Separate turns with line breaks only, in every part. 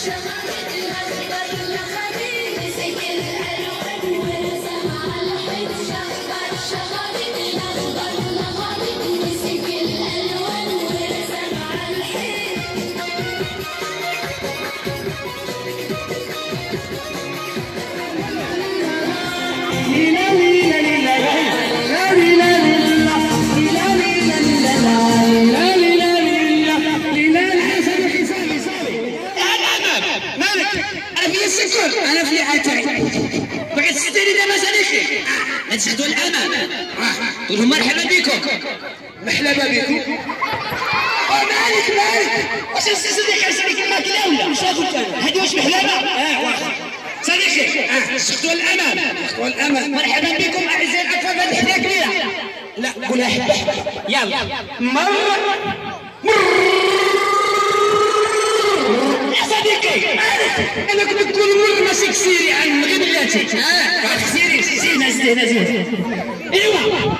أنا في عتاي بعد ستين ده مسالك نتشهدوا الأمام تقول لهم مرحبا بكم مرحبا بكم مالك واش صديقي صديقي ما كلا ولا واش قلت انا هذه واش محلبه صديقي تشهدوا الأمام مرحبا بكم أعزائي الأطفال هذه حديقة كبيرة لا قولها حبة يلا صديقي انا كنت تقول مر ماشي كسيري عن غير بلاتي كسيري نزلي ايوا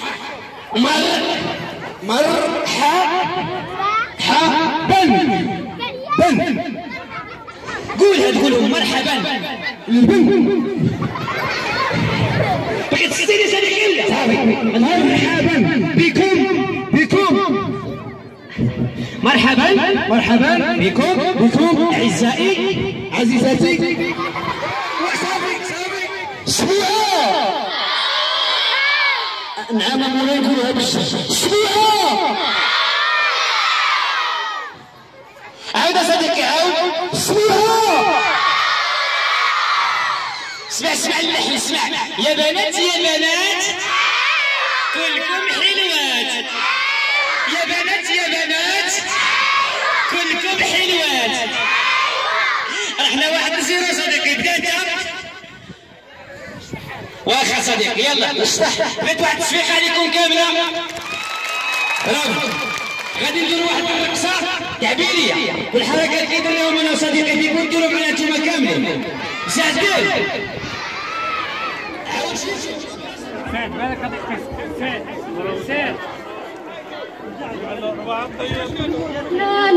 مرحبا قولها تقولوا مرحبا بغيت تسيري صديقي ولا مرحبا بكم مرحبا بكم أعزائي عزيزاتي سبوعة نعم مولاي نقولها بالشي سبوعة عاود صديقي عاود سبوعة اسمع اللحن اسمع يا بنات كلكم حلوات يا بنات كلكم حلوات احنا 1-0 صديقي بدات واخا صديقي يلا بغيت واحد التصفيقه عليكم كامله برافو غادي نديروا واحد الرقصه تعبيريه والحركات اللي كيديروهم انا وصديقي فيكم نديروا معنا نتوما كاملين زادين
سعد بالك هذاك سعد
لا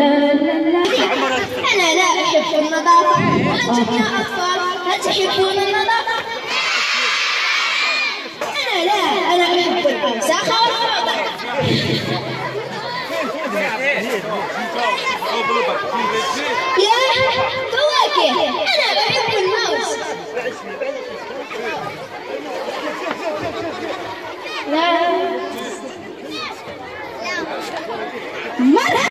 أنا لا أحب النظافة وأنتم يا أطفال هل تحبون النظافة؟ أنا أحب الوساخة والفوضى يا فواكه أنا أحب الموز لا